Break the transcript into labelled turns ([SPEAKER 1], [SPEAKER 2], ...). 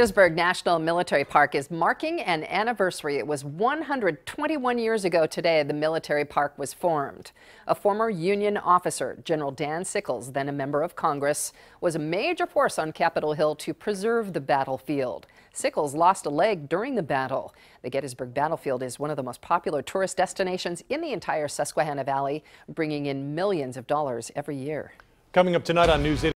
[SPEAKER 1] Gettysburg National Military Park is marking an anniversary. It was 121 years ago today the military park was formed. A former Union officer, General Dan Sickles, then a member of Congress, was a major force on Capitol Hill to preserve the battlefield. Sickles lost a leg during the battle. The Gettysburg battlefield is one of the most popular tourist destinations in the entire Susquehanna Valley, bringing in millions of dollars every year.
[SPEAKER 2] Coming up tonight on News 8.